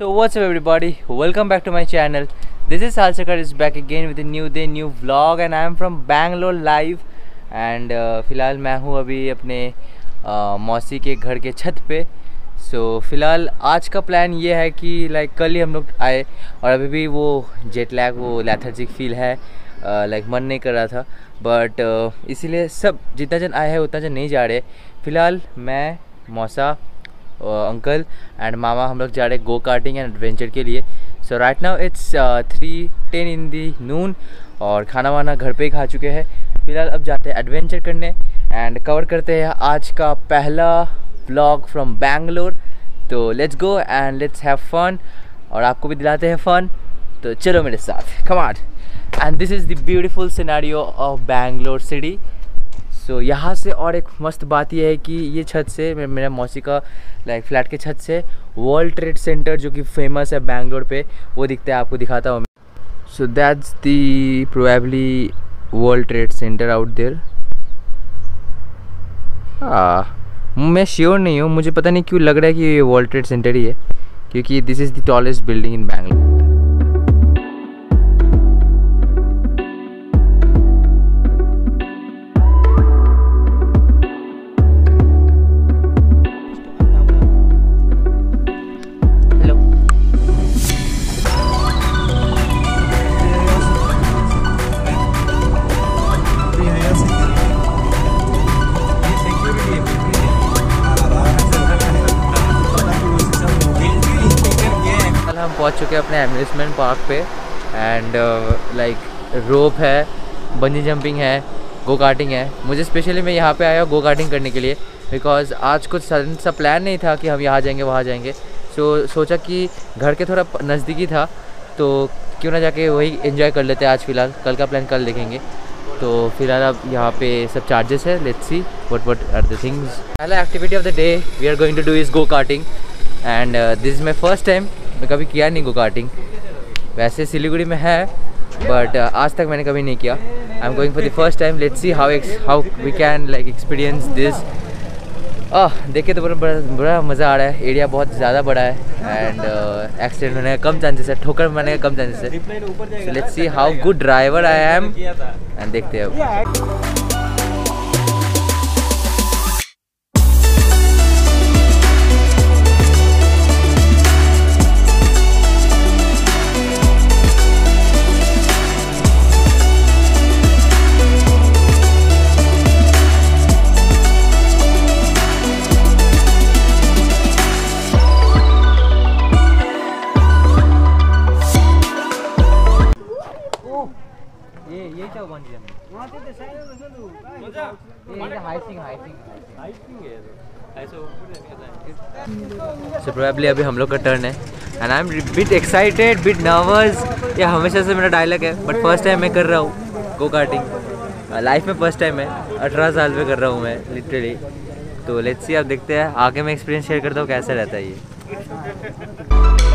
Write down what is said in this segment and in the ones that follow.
So what's up everybody, welcome back to my channel. This is Salsakar is back again with a new day, new vlog and I am from Bangalore live. And फ़िलहाल मैं हूँ अभी अपने मौसी के घर के छत पे. So फ़िलहाल आज का प्लान ये है कि लाइक कल ही हम लोग आए और अभी भी वो जेट लैग, वो लेथर्जिक फील है, लाइक मन नहीं कर रहा था. बट इसीलिए सब जितना जन आए हैं उतना जन नहीं जा रहे. फ़िलहाल मैं, मौसा, अंकल एंड मामा हम लोग जा रहे गो कार्टिंग एंड एडवेंचर के लिए. So right now it's 3:10 in the noon और खाना वाना घर पे ही खा चुके हैं. फ़िलहाल अब जाते हैं एडवेंचर करने एंड कवर करते हैं आज का पहला व्लॉग फ्रॉम बैंगलोर. तो let's go and let's have fun और आपको भी दिलाते हैं फन. तो चलो मेरे साथ, come on. And this is the beautiful scenario of Bangalore city. So यहाँ से और एक मस्त बात यह है कि ये छत से मेरा मौसी का लाइक फ्लैट के छत से वर्ल्ड ट्रेड सेंटर जो कि फेमस है बैंगलोर पे, वो दिखता है. आपको दिखाता हूँ. So that's the probably world trade centre out there. मैं श्योर नहीं हूँ, मुझे पता नहीं क्यों लग रहा है कि ये वर्ल्ड ट्रेड सेंटर ही है क्योंकि this is the tallest building in Bangalore. हम पहुंच चुके हैं अपने एम्यूजमेंट पार्क पे एंड लाइक रोप है, बंजी जंपिंग है, गो कार्टिंग है. मुझे स्पेशली मैं यहाँ पे आया गो कार्टिंग करने के लिए बिकॉज आज कुछ सडन सा प्लान नहीं था कि हम यहाँ जाएंगे वहाँ जाएंगे. सो सोचा कि घर के थोड़ा नज़दीकी था तो क्यों ना जाके वही एंजॉय कर लेते हैं आज. फ़िलहाल कल का प्लान कल देखेंगे. तो फिलहाल अब यहाँ पे सब चार्जेस है. Let's see what are the things. पहला activity of the day we are going to do is go karting and this is my first time. मैं कभी किया नहीं गो कार्टिंग. वैसे सिलीगुड़ी में है बट आज तक मैंने कभी नहीं किया. I am going for the first time. Let's see how we can like experience this. देखिए तो बड़ा मज़ा आ रहा है. एरिया बहुत ज़्यादा बड़ा है एंड एक्सीडेंट होने का कम चांसेस है, ठोकर मारने का कम चांसेस है. So let's see how good driver I am and देखते हैं अब. ये क्या बन गया? वहां पे सो प्रोबेबली अभी हम लोग का टर्न है and I am bit excited, bit nervous. ये हमेशा से मेरा डायलॉग है बट फर्स्ट टाइम मैं कर रहा हूँ गो कार्टिंग. लाइफ में फर्स्ट टाइम है. 18 साल में कर रहा हूँ मैं लिटरली. तो लेट्स सी, अब देखते हैं आगे मैं एक्सपीरियंस शेयर करता हूँ कैसा रहता है ये.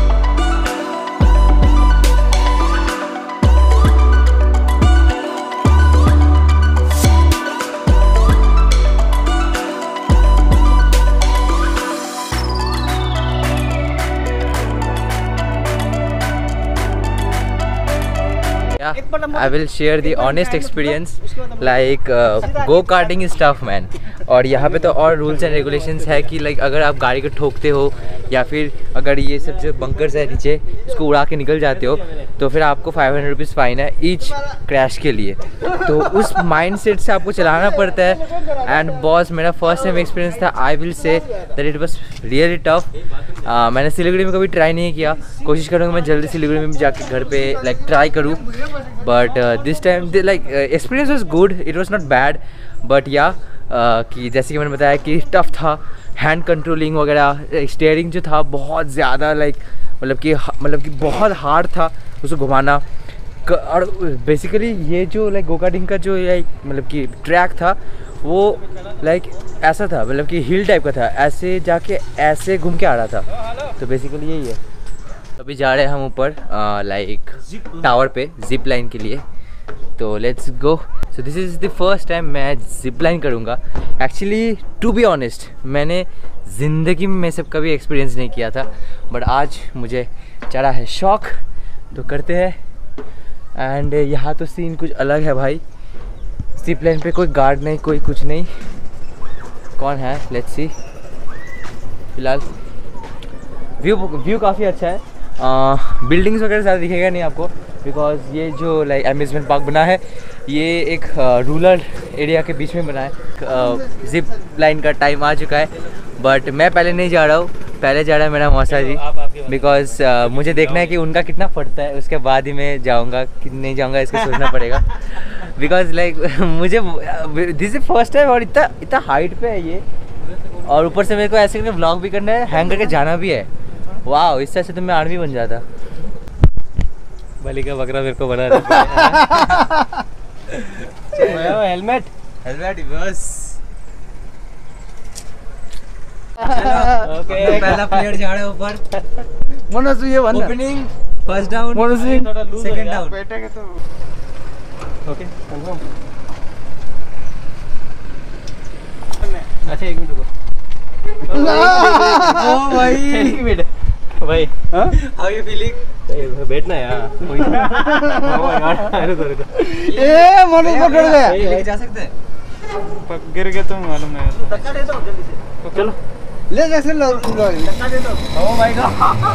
I will share the honest experience like go karting is tough man. और यहाँ पे तो और रूल्स एंड रेगुलेशंस है कि लाइक अगर आप गाड़ी को ठोकते हो या फिर अगर ये सब जो बंकर्स है नीचे उसको उड़ा के निकल जाते हो तो फिर आपको 500 रुपीज़ फाइन है ईच क्रैश के लिए. तो उस माइंड सेट से आपको चलाना पड़ता है. एंड बॉस मेरा फर्स्ट टाइम एक्सपीरियंस था. I will say that it was really tough. मैंने सिलीगुड़ी में कभी ट्राई नहीं किया. कोशिश करूँगा मैं जल्दी सिलीगुड़ी में भी जाके घर पे लाइक ट्राई करूँ. But this time like experience was good, it was not bad. But yeah कि जैसे कि मैंने बताया कि टफ था. हैंड कंट्रोलिंग वगैरह, स्टीयरिंग जो था बहुत ज़्यादा लाइक मतलब कि बहुत हार्ड था उसको घुमाना. और बेसिकली ये जो लाइक गो कार्टिंग का जो मतलब कि ट्रैक था वो लाइक ऐसा था, मतलब कि हिल टाइप का था. ऐसे जाके ऐसे घूम के आ रहा था. तो बेसिकली यही है. अभी जा रहे हैं हम ऊपर लाइक टावर पे जिप लाइन के लिए. तो let's go. So this is the first time मैं जिप लाइन करूँगा। एक्चुअली टू बी ऑनेस्ट मैंने ज़िंदगी में सब कभी एक्सपीरियंस नहीं किया था, बट आज मुझे चढ़ा है शौक, तो करते हैं। एंड यहाँ तो सीन कुछ अलग है भाई, जिप लाइन पे कोई गार्ड नहीं, कोई कुछ नहीं। कौन है, लेट्स सी। फिलहाल व्यू काफ़ी अच्छा है। बिल्डिंग्स वगैरह ज़्यादा दिखेगा नहीं आपको, बिकॉज ये जो लाइक अम्यूज़मेंट पार्क बना है ये एक रूरल एरिया के बीच में बना है। जिप लाइन का टाइम आ चुका है, बट मैं पहले नहीं जा रहा हूँ, पहले जा रहा है मेरा मौसा जी, बिकॉज मुझे देखना है कि उनका कितना फटता है, उसके बाद ही मैं जाऊँगा कि नहीं जाऊँगा इसको सोचना पड़ेगा। बिकॉज लाइक मुझे दिस इज फर्स्ट टाइम, और इतना हाइट पे है ये, और ऊपर से मेरे को ऐसे करके व्लॉग भी करना है, हैंग करके जाना भी है। वाह, इस तरह से तो मैं आर्मी बन जाता। बलि का बकरा मेरे को बना रहा है। हेलमेट बस। ओके, पहला प्लेयर जा रहा है ऊपर। मनोज ये बंद opening first down, Manoj second down. बेटे के तो ओके कंफर्म। अच्छा एक मिनट रुको। ओ भाई, एक मिनट भाई, हाउ यू फीलिंग? बैठना यार। रुको रुको। ए मनोज पकड़ गया। लेके जा सकते हैं? गिर गए तो मालूम नहीं। धक्का दे दो जल्दी से। चलो ले जैसे लो धक्का दे दो। ओ माय गॉड,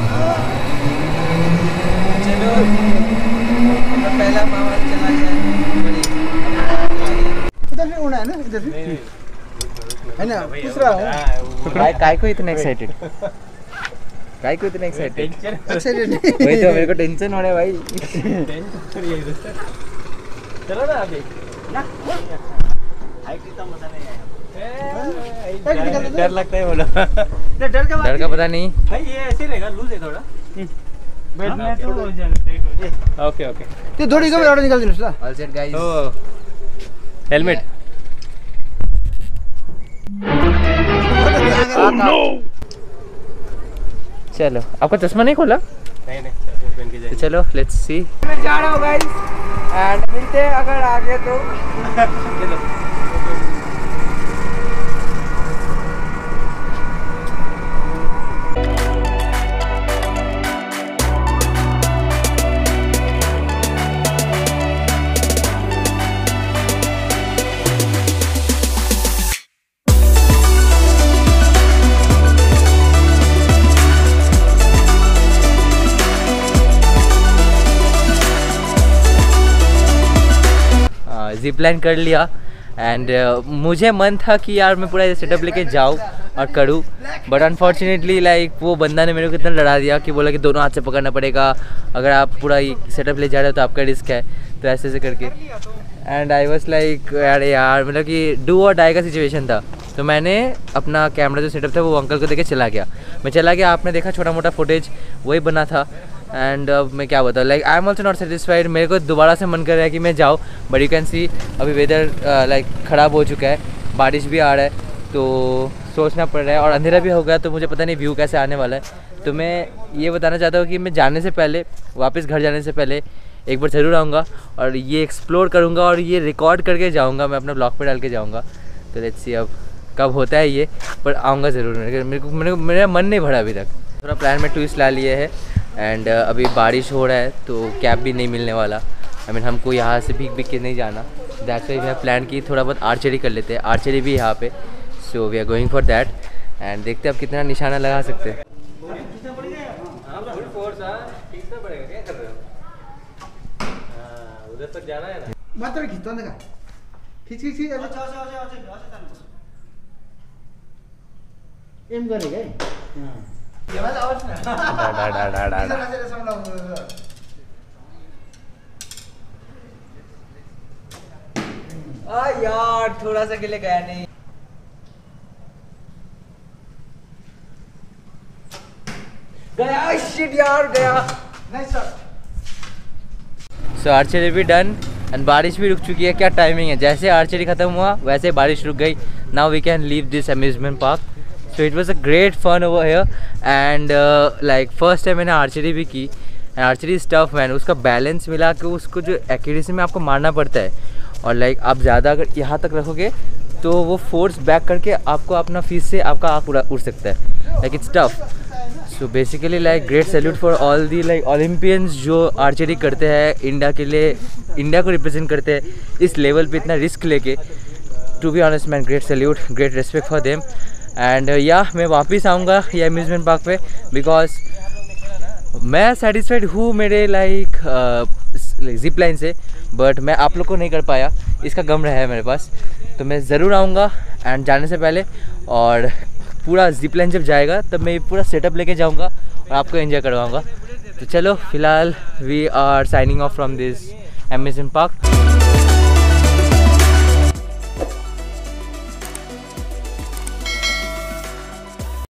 चलो पहला मामा चला गया। इधर से उड़ा है ना, इधर से है ना, दूसरा है। काय को इतना एक्साइटेड, काय को इतना एक्साइटेड? अच्छा नहीं वही तो मेरे को टेंशन हो रहा है भाई। चलो ना अभी ना हाइट इतना मजा नहीं आया। डर लगता है बोलो। डर का डर का पता नहीं भाई, ये ऐसे रहेगा, लूज है थोड़ा। बैठना है थोड़ा तो हो जाएगा, टाइट हो जाएगा। Okay okay. ते थोड़ी कम और निकाल देना। All set guys. तो हेलमेट। चलो, आपका चश्मा नहीं खोला? नहीं पहन के तो जाएंगे। चलो लेट्स सी। मैं जा रहा हूं गाइस, एंड मिलते हैं अगर आगे तो। जिप लाइन कर लिया, एंड मुझे मन था कि यार मैं पूरा सेटअप लेके जाऊँ और करूँ, बट अनफॉर्चुनेटली लाइक वो बंदा ने मेरे को इतना लड़ा दिया कि बोला कि दोनों हाथ से पकड़ना पड़ेगा, अगर आप पूरा सेटअप ले जा रहे हो तो आपका रिस्क है, तो ऐसे ऐसे करके। एंड आई वॉज लाइक यार मतलब कि डू और डाई का सिचुएशन था। तो मैंने अपना कैमरा जो सेटअप था वो अंकल को देके चला गया। मैं चला गया, आपने देखा छोटा मोटा फुटेज वही बना था। एंड अब मैं क्या बताऊँ, like I am also not satisfied. मेरे को दोबारा से मन कर रहा है कि मैं जाऊँ, बट यू कैन सी अभी वेदर लाइक ख़राब हो चुका है, बारिश भी आ रहा है, तो सोचना पड़ रहा है, और अंधेरा भी हो गया, तो मुझे पता नहीं व्यू कैसे आने वाला है। तो मैं ये बताना चाहता हूँ कि मैं जाने से पहले, वापस घर जाने से पहले एक बार ज़रूर आऊँगा और ये एक्सप्लोर करूँगा और ये रिकॉर्ड करके जाऊँगा, मैं अपना ब्लॉग पे डाल के जाऊँगा। तो लेट्स सी अब कब होता है ये, पर आऊँगा ज़रूर। मेरा मन नहीं भरा अभी तक, थोड़ा प्लान में ट्विस्ट ला लिए है। एंड अभी बारिश हो रहा है तो कैब भी नहीं मिलने वाला। आई मीन हमको यहाँ से भीग के नहीं जाना, that's why we have plan की थोड़ा बहुत आर्चरी कर लेते हैं, आर्चरी भी यहाँ पे। So we are going for that, and देखते हैं अब कितना निशाना लगा सकते हैं। उधर तक जाना है ना, मात्र खींचता ना, खींच एम गरेगा यार थोड़ा सा के लिए गया नहीं। गया, शिट यार गया। Nice shot. सो आर्चरी भी डन, एंड बारिश भी रुक चुकी है। क्या टाइमिंग है, जैसे आर्चरी खत्म हुआ वैसे बारिश रुक गई। Now we can leave this amusement park. So it was a great fun over here, and like first time मैंने आर्चरी भी की, and archery is tough man, उसका बैलेंस मिला के उसको जो एक्यूरेसी में आपको मारना पड़ता है, और लाइक आप ज़्यादा अगर यहाँ तक रखोगे तो वो फोर्स बैक करके आपको अपना फीस से आपका आँख उड़ सकता है, like it's tough. So basically like great salute for all the like Olympians जो आर्चरी करते हैं इंडिया के लिए, इंडिया को रिप्रेजेंट करते हैं इस लेवल पे इतना रिस्क लेके। To be honest man, great salute, great respect for them. And yeah मैं वापस आऊँगा ये अम्यूज़मेंट पार्क पे बिकॉज मैं सेटिस्फाइड हूँ मेरे लाइक जिप लाइन से, बट मैं आप लोग को नहीं कर पाया, इसका गम रहा है मेरे पास। तो मैं ज़रूर आऊँगा एंड जाने से पहले, और पूरा जिप लाइन जब जाएगा तब मैं पूरा सेटअप लेके जाऊँगा और आपको एंजॉय करवाऊँगा। तो चलो फिलहाल we are signing off from this amusement park.